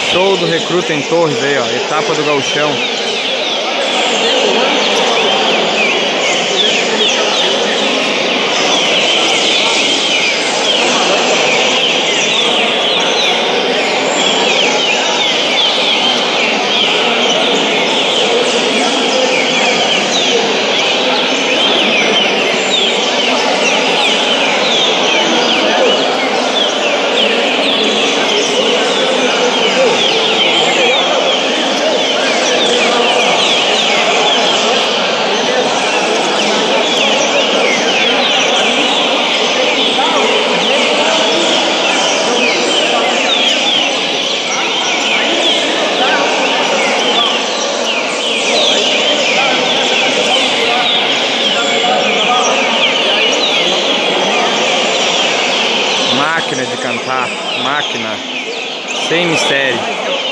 Show do Recruta em Torres aí, ó. Etapa do Gauchão. Máquina de cantar, máquina, sem mistério.